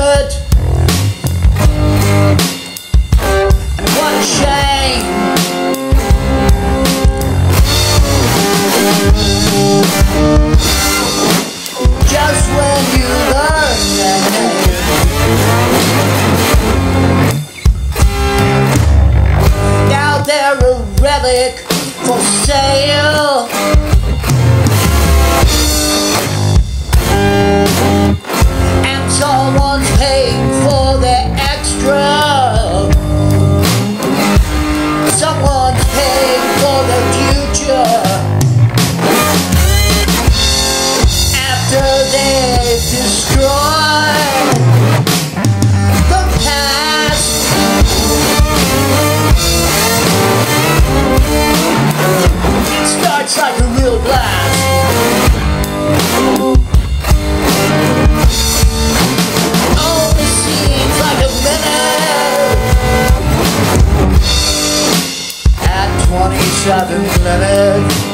good. And what a shame. Just when you learn that now they're a relic for sale. And someone's paying for the extra. Someone's paying for the future. After they've destroyed the past, it starts like a real blast. Only seems like a minute at 27 minutes.